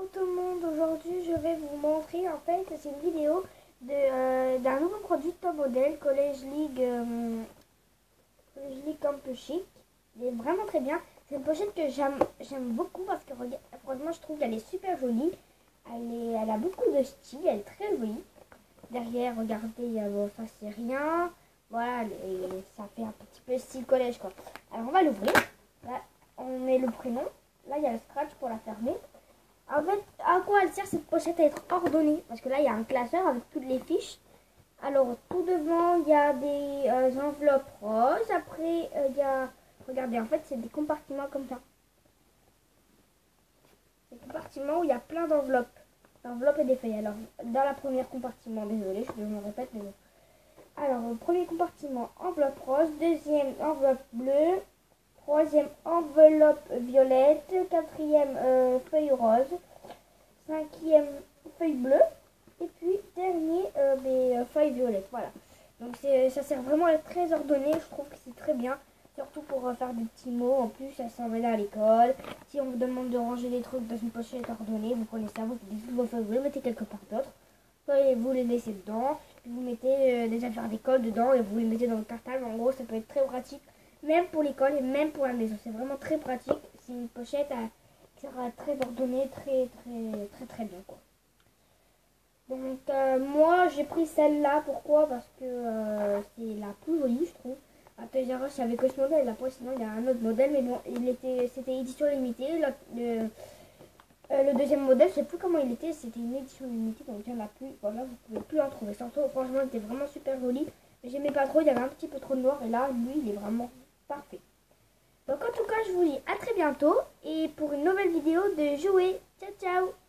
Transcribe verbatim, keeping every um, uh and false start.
Coucou tout le monde, aujourd'hui je vais vous montrer en fait, c'est une vidéo de euh, d'un nouveau produit de top modèle College League euh, College League Campus Chic. Il est vraiment très bien, c'est une pochette que j'aime j'aime beaucoup parce que regarde, franchement je trouve qu'elle est super jolie, elle, est, elle a beaucoup de style, elle est très jolie. Derrière, regardez, il y a, bon, ça c'est rien, voilà, et ça fait un petit peu style collège quoi. Alors on va l'ouvrir, là on met le prénom, là il y a le scratch pour la fermer. En fait, à quoi elle sert cette pochette à être ordonnée? Parce que là, il y a un classeur avec toutes les fiches. Alors, tout devant, il y a des euh, enveloppes roses. Après, euh, il y a... Regardez, en fait, c'est des compartiments comme ça. Des compartiments où il y a plein d'enveloppes. D'enveloppes et des feuilles. Alors, dans la première compartiment, désolé, je me répète, mais bon. Alors, le premier compartiment, enveloppe rose. Deuxième, enveloppe bleue. Troisième, enveloppe violette. Quatrième, euh, feuille rose. Cinquième, feuille bleue. Et puis, dernier, euh, des euh, feuilles violettes. Voilà. Donc, ça sert vraiment à être très ordonné. Je trouve que c'est très bien. Surtout pour euh, faire des petits mots. En plus, ça s'emmène à l'école. Si on vous demande de ranger des trucs dans une pochette ordonnée, vous prenez ça, vous faites toutes vos feuilles, vous les mettez quelque part d'autre. Soit vous les laissez dedans. Puis vous mettez euh, des affaires d'école dedans et vous les mettez dans le cartable. En gros, ça peut être très pratique. Même pour l'école et même pour la maison. C'est vraiment très pratique. C'est une pochette à, qui sera très ordonnée, très très très très bien quoi. Donc euh, moi j'ai pris celle-là. Pourquoi? Parce que euh, c'est la plus jolie je trouve. À Toys R Us avec ce modèle. Après sinon il y a un autre modèle. Mais bon, il était, c'était édition limitée. Le, le, euh, le deuxième modèle, je sais plus comment il était. C'était une édition limitée. Donc il n'y en a plus. Voilà, vous pouvez plus en trouver. Surtout franchement il était vraiment super joli. Mais j'aimais pas trop. Il y avait un petit peu trop de noir. Et là lui il est vraiment parfait. Donc en tout cas, je vous dis à très bientôt et pour une nouvelle vidéo de jouer. Ciao ciao.